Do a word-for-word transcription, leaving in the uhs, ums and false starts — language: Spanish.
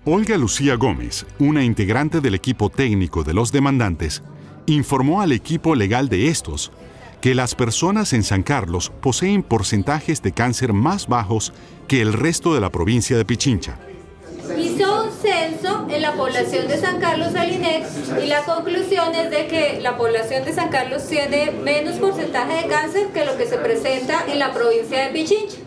Olga Lucía Gómez, una integrante del equipo técnico de los demandantes, informó al equipo legal de estos que las personas en San Carlos poseen porcentajes de cáncer más bajos que el resto de la provincia de Pichincha. Hizo un censo en la población de San Carlos al INEC y la conclusión es de que la población de San Carlos tiene menos porcentaje de cáncer que lo que se presenta en la provincia de Pichincha.